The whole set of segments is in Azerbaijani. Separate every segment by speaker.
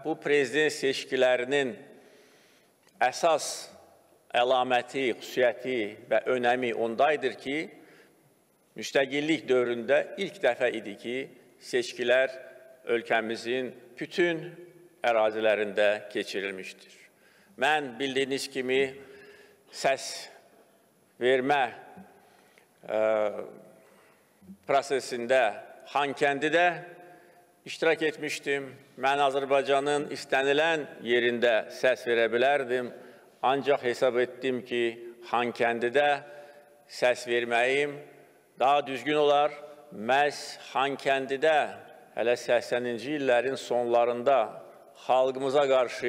Speaker 1: bu prezident seçkilərinin əsas əlaməti, xüsusiyyəti və önəmi ondaydır ki, müstəqillik dövründə ilk dəfə idi ki, seçkilər ölkəmizin bütün ərazilərində keçirilmişdir. Mən bildiyiniz kimi səs vermə prosesində Xankəndidə iştirak etmişdim. Mən Azərbaycanın istənilən yerində səs verə bilərdim. Ancaq hesab etdim ki, Xankəndidə səs verməyim daha düzgün olar. Məhz Xankəndidə hələ 80-ci illərin sonlarında xalqımıza qarşı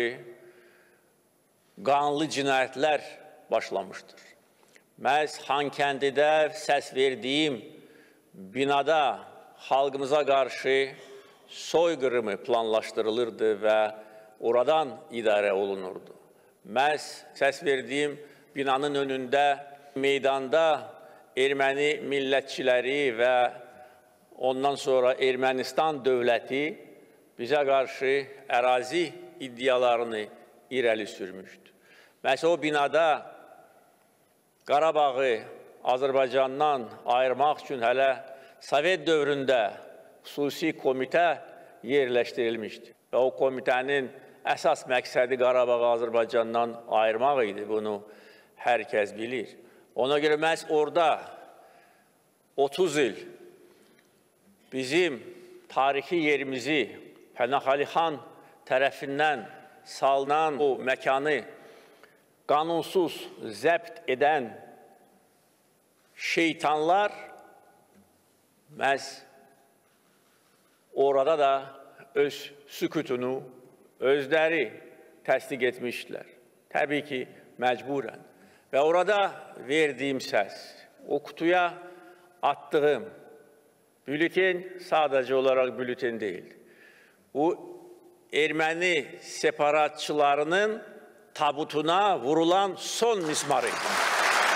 Speaker 1: qanlı cinayətlər başlamışdır. Məhz Xankəndidə səs verdiyim binada xalqımıza qarşı soyqırımı planlaşdırılırdı və oradan idarə olunurdu. Məhz səs verdiyim binanın önündə, meydanda erməni millətçiləri və ondan sonra Ermənistan dövləti bizə qarşı ərazi iddialarını irəli sürmüşdü. Məhz o binada Qarabağı Azərbaycandan ayırmaq üçün hələ Sovet dövründə xüsusi komitə yerləşdirilmişdi. Və o komitənin əsas məqsədi Qarabağı Azərbaycandan ayırmaq idi. Bunu hər kəs bilir. Ona görə məhz orada 30 il bizim tarixi yerimizi Pənah Əli xan tərəfindən salınan o məkanı qanunsuz zəbt edən şeytanlar məhz orada da öz sükutunu özləri təsdiq etmişdilər. Təbii ki, məcburən. Və orada verdiyim səs, o kutuya attığım bülten sadəcə olaraq bülten deyil. Bu, erməni separatçılarının tabutuna vurulan son mismarıydı.